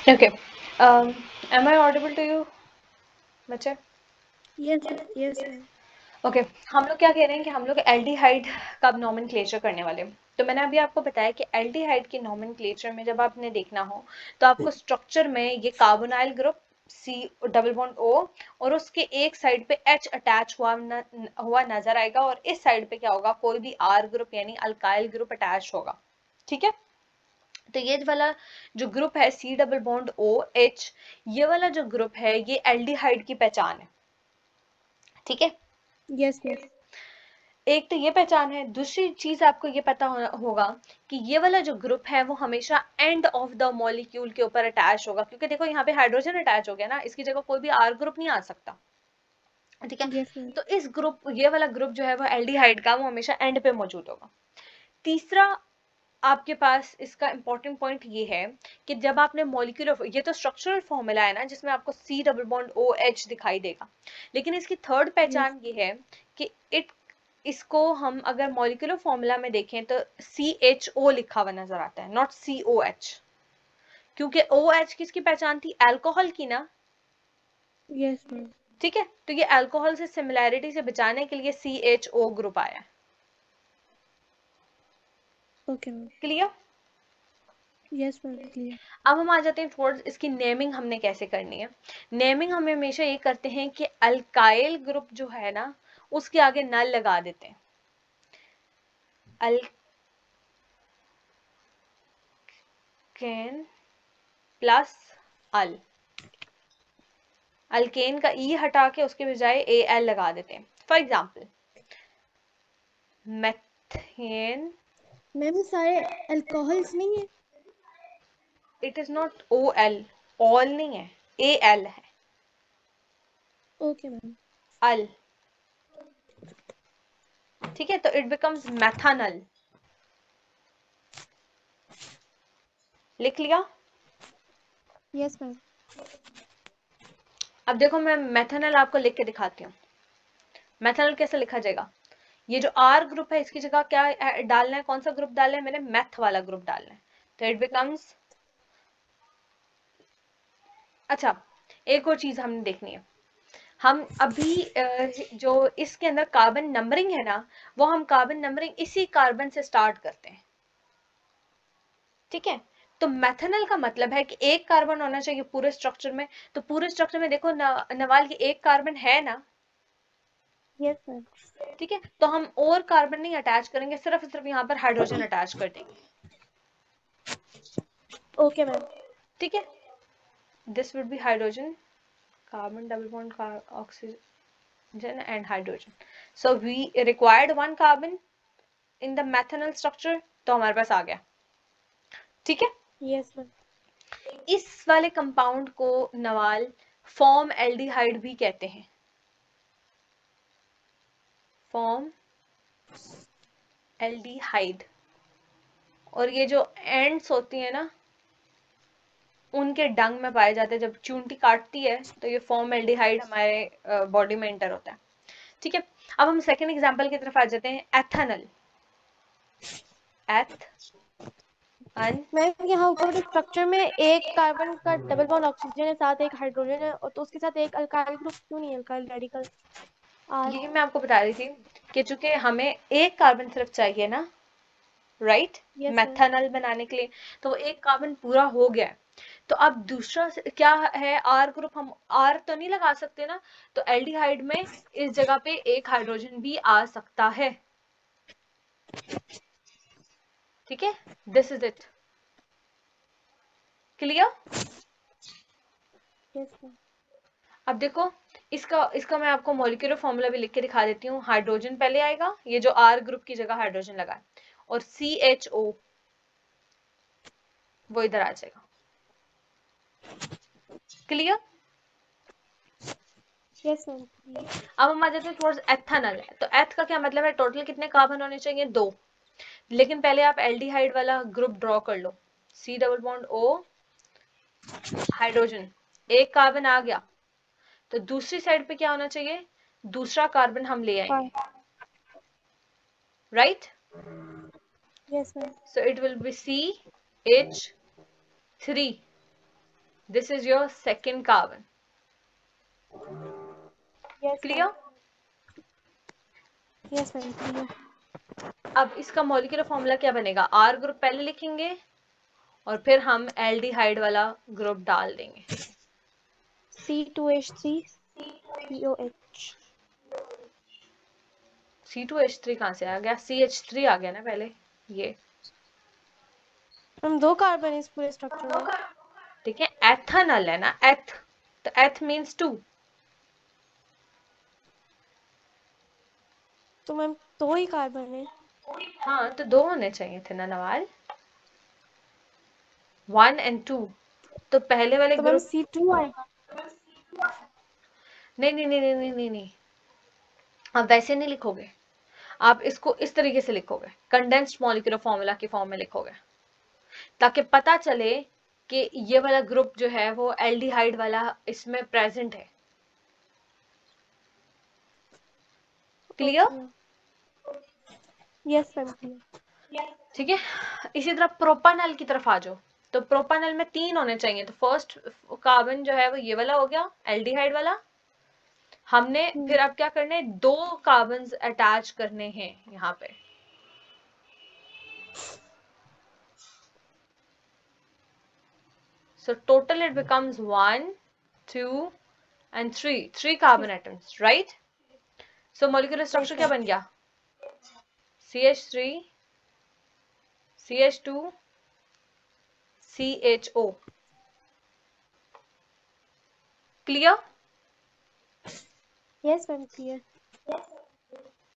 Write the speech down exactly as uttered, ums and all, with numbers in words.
Okay. Um, am I audible to you, बच्चे? Yes, yes, ma'am. Okay okay. हम लोग क्या कह रहे हैं कि हम लोग एल्डिहाइड का अब नॉमेनक्लेचर करने वाले हैं। तो मैंने अभी आपको बताया कि एल्डिहाइड के नॉमेनक्लेचर में जब आपने देखना हो तो आपको स्ट्रक्चर में ये carbonyl group C double bond O और उसके एक साइड पे एच अटैच हुआ न, हुआ नजर आएगा और इस साइड पे क्या होगा, कोई भी आर ग्रुप यानी अल्काइल ग्रुप अटैच होगा। ठीक है, तो ये वाला जो ग्रुप है C double bond O H, ये वाला जो ग्रुप है ये एल्डिहाइड की पहचान है। ठीक है, Yes, ma'am. एक तो ये पहचान है। दूसरी चीज आपको ये पता हो, होगा कि ये वाला जो ग्रुप है वो हमेशा एंड ऑफ द मॉलिक्यूल के ऊपर अटैच होगा, क्योंकि देखो यहाँ पे हाइड्रोजन अटैच हो गया ना, इसकी जगह कोई भी आर ग्रुप नहीं आ सकता। ठीक है, Yes, ma'am. तो इस ग्रुप ये वाला ग्रुप जो है वो एल्डिहाइड का वो हमेशा एंड पे मौजूद होगा। तीसरा आपके पास इसका इंपॉर्टेंट पॉइंट ये है कि जब आपने मॉलिक्यूलर, ये तो स्ट्रक्चरल फॉर्मूला है ना जिसमें आपको C double bond O H दिखाई देगा, लेकिन इसकी थर्ड Yes. पहचान ये है कि इट इसको हम अगर मॉलिक्यूलर फॉर्मूला में देखें तो सी एच ओ लिखा हुआ नजर आता है, नॉट सी ओ एच, क्योंकि ओ एच किसकी पहचान थी, अल्कोहल की ना। Yes, ma'am. ठीक है, तो ये अल्कोहल से सिमिलैरिटी से बचाने के लिए सी एच ओ ग्रुप आया है। Okay, ma'am. Clear? Yes, ma'am. Clear. अब हम आ जाते हैं टुवर्ड्स इसकी नेमिंग हमने कैसे करनी है। नेमिंग हम हमेशा ये करते हैं कि अल्काइल ग्रुप जो है ना उसके आगे नल लगा देते हैं। अल्केन प्लस अल, अल्केन का ई हटा के उसके बजाय ए एल लगा देते हैं। फॉर एग्जाम्पल मेथेन, मैम सारे अल्कोहल्स नहीं है? It is not O L, all नहीं है, ए एल है, Okay, ma'am. अल। ठीक है, तो इट बिकम्स मैथानल। लिख लिया? Yes, ma'am. अब देखो मैं मैथानल आपको लिख के दिखाती हूँ। मैथानल कैसे लिखा जाएगा, ये जो आर ग्रुप है इसकी जगह क्या डालना है, कौन सा ग्रुप डालना है, मैंने मैथ वाला ग्रुप डालना है, तो इट बिकम्स। अच्छा, एक और चीज हमने देखनी है, हम अभी जो इसके अंदर कार्बन नंबरिंग है ना, वो हम कार्बन नंबरिंग इसी कार्बन से स्टार्ट करते हैं। ठीक है, तो मैथनल का मतलब है कि एक कार्बन होना चाहिए पूरे स्ट्रक्चर में, तो पूरे स्ट्रक्चर में देखो न, नवाल की एक कार्बन है ना। Yes, ma'am. ठीक है, तो हम और कार्बन नहीं अटैच करेंगे, सिर्फ सिर्फ यहाँ पर हाइड्रोजन अटैच कर देंगे। Okay, ma'am. ठीक है, this would be hydrogen, carbon double bond oxygen and hydrogen, so we required one carbon in the methanol structure, तो हमारे पास आ गया। ठीक है, Yes, ma'am. इस वाले कंपाउंड को नवाल फॉर्म एल्डिहाइड भी कहते हैं, फॉर्म एल्डिहाइड। और ये जो एंड्स होती है ना उनके डंग में पाए जाते हैं, जब चूंटी काटती है तो ये फॉर्म एल्डिहाइड हमारे बॉडी में एंटर होता है। ठीक है, अब हम सेकेंड एग्जाम्पल की तरफ आ जाते हैं, एथेनल। एथ अन मैम यहाँ ऊपर स्ट्रक्चर में एक कार्बन का डबल बॉन्ड ऑक्सीजन है, साथ एक हाइड्रोजन है, और तो उसके साथ एक अल्काइल ग्रुप क्यों नहीं है, अल्काइल रेडिकल आर? यही मैं आपको बता रही थी कि चूंकि हमें एक कार्बन सिर्फ चाहिए ना, राइट, यस मैम. मैथनल बनाने के लिए, तो वो एक कार्बन पूरा हो गया है। तो अब दूसरा क्या है, आर ग्रुप, हम आर तो नहीं लगा सकते ना, तो एल्डिहाइड में इस जगह पे एक हाइड्रोजन भी आ सकता है। ठीक है, this is it. Clear? Yes ma'am. अब देखो इसका इसका मैं आपको मॉलिक्यूलर फॉर्मूला भी लिख के दिखा देती हूँ। हाइड्रोजन पहले आएगा, ये जो आर ग्रुप की जगह हाइड्रोजन लगा है, और सी एच ओ वो इधर आ जाएगा। क्लियर? Yes ma'am. अब हम आ जाते हैं टुवर्ड्स एथेनल। तो एथ का क्या मतलब है, टोटल कितने कार्बन होने चाहिए, दो। लेकिन पहले आप एल्डिहाइड वाला ग्रुप ड्रॉ कर लो, C double bond O hydrogen, एक कार्बन आ गया, तो दूसरी साइड पे क्या होना चाहिए, दूसरा कार्बन हम ले आएंगे, right. Yes ma'am. So it will be C H three. This is your second carbon. Yes, Clear? yes ma'am clear. अब इसका मॉलिक्यूलर फॉर्मूला क्या बनेगा? आर ग्रुप पहले लिखेंगे और फिर हम एल्डिहाइड वाला ग्रुप डाल देंगे. C two H three C O H. C two H three कहाँ से आ गया? सी एच थ्री आ गया ना पहले. ये हम दो कार्बन इस पूरे स्ट्रक्चर में. ठीक है, एथनल है ना, एथ, तो एथ मीन्स टू. तो मैम दो ही कार्बन है. हाँ, तो दो होने चाहिए थे ना नवाल. One and two. तो पहले वाले तो मैम ग्रुप, C टू आएगा. नहीं नहीं नहीं नहीं नहीं नहीं, आप वैसे नहीं लिखोगे. आप इसको इस तरीके से लिखोगे, कंडेंस्ड मॉलिक्यूलर फॉर्मूला की फॉर्म में लिखोगे, ताकि पता चले कि ये वाला ग्रुप जो है वो एल्डिहाइड वाला इसमें प्रेजेंट है. क्लियर? Yes ma'am clear. ठीक है. इसी तरह प्रोपानल की तरफ आ जाओ. तो प्रोपानल में तीन होने चाहिए. तो फर्स्ट कार्बन जो है वो ये वाला हो गया, एल्डिहाइड वाला. हमने फिर अब क्या करने, दो कार्बन अटैच करने हैं यहाँ पे. So total it becomes one, two and three. Three carbon atoms, right? So molecular structure क्या बन गया? C H three, C H two, C H O. Clear? Yes ma'am clear.